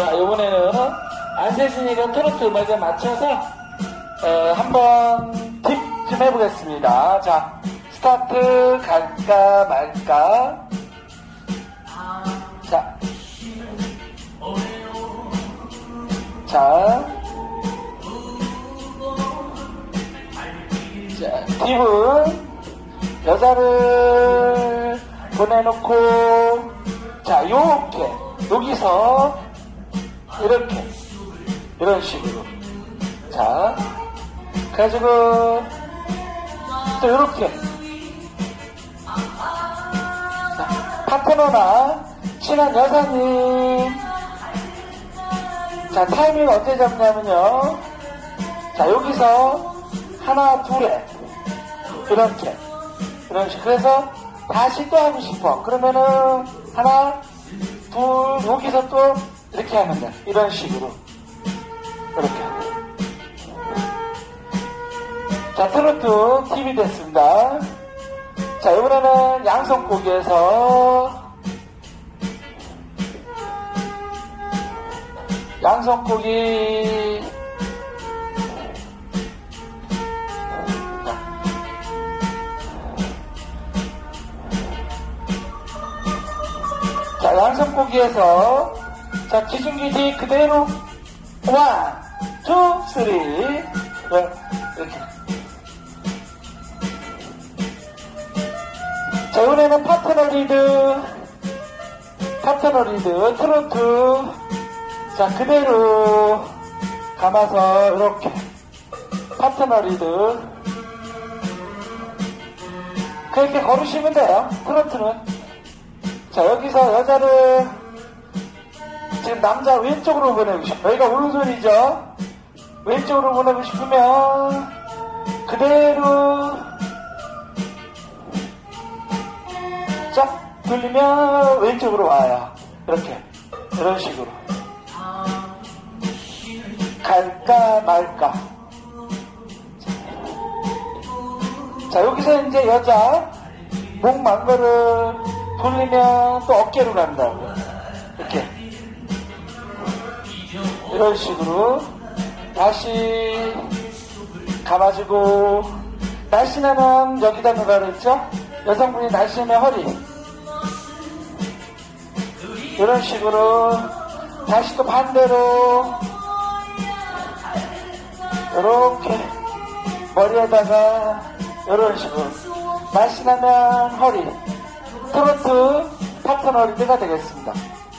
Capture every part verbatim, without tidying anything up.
자, 이번에는 안세진이가 트로트 음악에 맞춰서 어, 한번 팁 좀 해보겠습니다. 자, 스타트 갈까 말까. 자, 자, 자, 팁은 여자를 보내놓고, 자, 요렇게, 여기서, 이렇게, 이런 식으로. 자, 그래가지고, 또 요렇게. 자, 파트너나, 친한 여사님. 자, 타이밍 언제 잡냐면요. 자, 여기서, 하나, 둘에, 이렇게. 이런 식으로. 그래서, 다시 또 하고 싶어. 그러면은, 하나, 둘, 여기서 또, 이렇게 하면 돼. 이런 식으로. 이렇게. 자, 트로트 팁이 됐습니다. 자, 이번에는 양손고기에서, 양손고기, 자, 양손고기에서, 자, 기준기지 그대로, 원, 투, 쓰리, 네, 이렇게. 자, 이번에는 파트너 리드, 파트너 리드, 트로트, 자, 그대로 감아서, 이렇게. 파트너 리드. 그렇게 걸으시면 돼요, 트로트는. 자, 여기서 여자를, 지금 남자 왼쪽으로 보내고 싶어. 여기가 오른손이죠? 왼쪽으로 보내고 싶으면, 그대로, 쫙 돌리면 왼쪽으로 와요. 이렇게. 이런 식으로. 갈까 말까. 자, 여기서 이제 여자, 목 망거를 돌리면 또 어깨로 간다고. 이렇게. 이런 식으로. 다시 감아주고, 날씬하면 여기다 누가 그랬죠? 여성분이 날씬하면 허리. 이런 식으로. 다시 또 반대로. 이렇게. 머리에다가, 이런 식으로. 날씬하면 허리. 트로트 파트너 리드가 되겠습니다.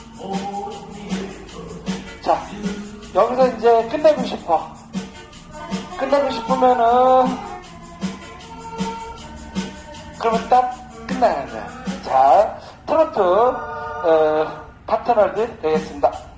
자, 여기서 이제 끝내고 싶어. 끝내고 싶으면은, 그러면 딱 끝나는 거야. 자, 트로트, 어, 파트너 리드 되겠습니다.